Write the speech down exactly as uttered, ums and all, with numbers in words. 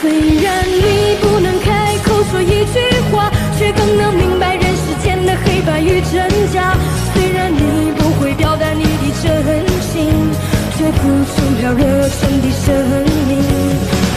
虽然你不能开口说一句话，却更能明白人世间的黑白与真假。虽然你不会表达你的真情，却付出了热诚的真。